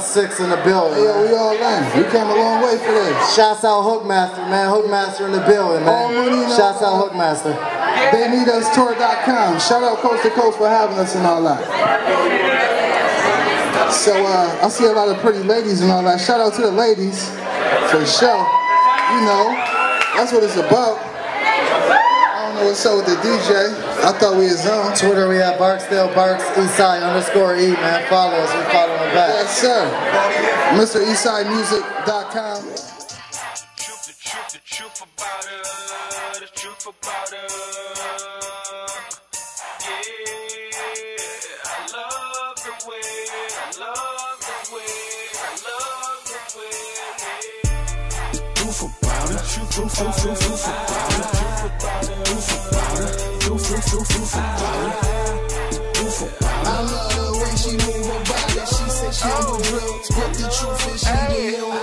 6 in the building. Yeah, we all in. We came a long way for this. Shouts out Hookmaster, man. Hookmaster in the building, man. Shouts out Hookmaster. TheyNeedUsTour.com. Shout out Coast to Coast for having us and all that. So I see a lot of pretty ladies and all that. Shout out to the ladies for sure. You know, that's what it's about. I don't know what's up with the DJ. I thought we was on. Twitter, we have Barksdale Barks Eastside _E, man. Follow us. We follow him back. Yes, sir. MrEastsideMusic.com. The truth about it. The truth about it. Yeah, I love the way. I love the way. I love the way. Truth about it. Truth about it. I love the way she move her body. She said she don't do drugs, but the truth is she be on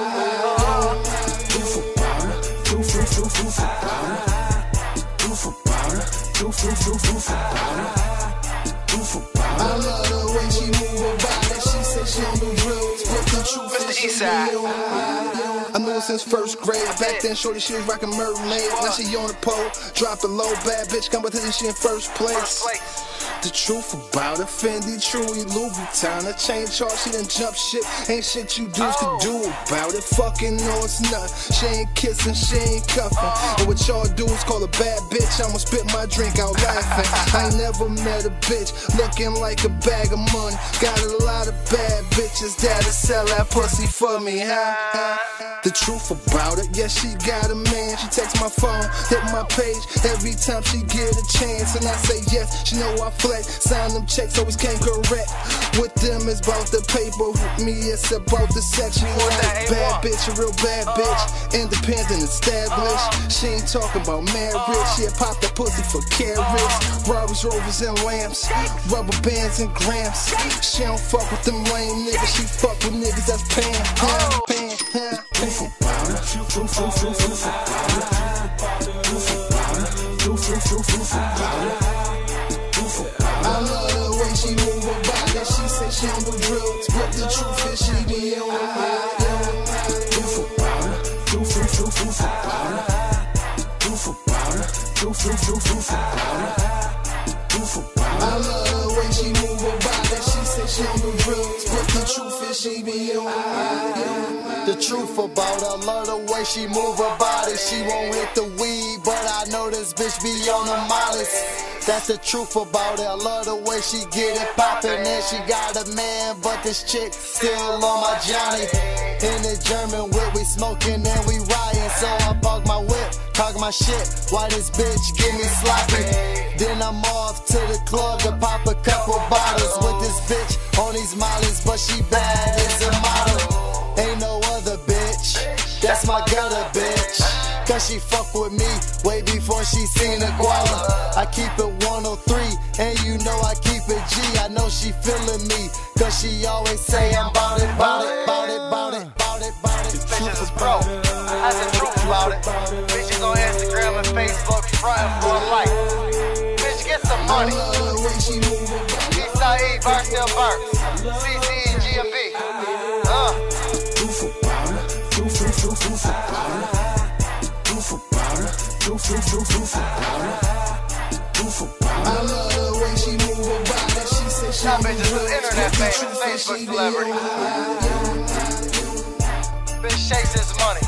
I love the way she move her body. She said she don't do drugs, but the truth is she be on I knew her since first grade. Back then, shorty, she was rockin' mermaid. Now she on the pole, dropping low, bad bitch competition, she in first place. The truth about it, Fendi, Chewy, Louis Vuitton, a chain charge, she done jump shit. Ain't shit you dudes could do about it. Fucking no, it's not. She ain't kissing, she ain't cuffing. And what y'all do is call a bad bitch. I'ma spit my drink out laughing. I ain't never met a bitch looking like a bag of money. Got a lot of bad bitches that'll sell that pussy for me, huh? The truth about it, yeah, she got a man. She texts my phone, hit my page every time she get a chance. And I say yes, she know I flex. Sign them checks, always came correct. With them, it's about the paper. With me, it's about the sex. She like bad bitch, a real bad bitch. Independent, established. She ain't talking about marriage. She had popped that pussy for carrots. Robbies, Rovers, and Lambs. Rubber bands and grams. She don't fuck with them lame niggas. She fuck with niggas that's paying. I love the way she move her body. She said she don't do drugs, but the truth is she be on I love the way she move her body. She said she don't do drugs, but the truth is she be on The truth about her, love the way she move her body. She won't hit the weed, but I know this bitch be on the modest. That's the truth about it. I love the way she get it poppin'. And she got a man, but this chick still on my Johnny. In the German whip, we smoking and we riding. So I park my whip, talk my shit. Why this bitch give me sloppy? Then I'm off to the club to pop a couple bottles with this bitch on these mollies, but she bad as a model. Ain't no other bitch, that's my gutter bitch. Cause she fuck with me way before she seen a guala. I keep it 103, and you know I keep it G. I know she feeling me, cause she always say I'm bout it, bout it, bout it, bout it, bout it, bout it. Bitches is broke, that's the truth about it. Bitches on Instagram and Facebook frontin' for life. Bitch, get some money. Eastside E, Barksdale Barks, CC and GMB. I love the way she move her body. She said she Y'all bitches is internet famous, Facebook celebrity. Bitch chases money.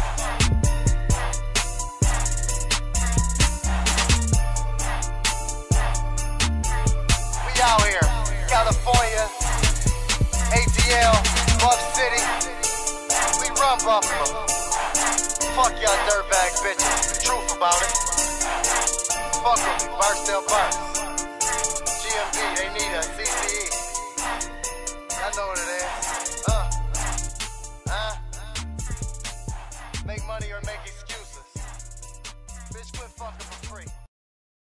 We out here, California, ATL, Buff City. We run Buffalo. Fuck y'all dirtbag bitches. The truth about it. Fuck with me, Barksdale Barks. GMB,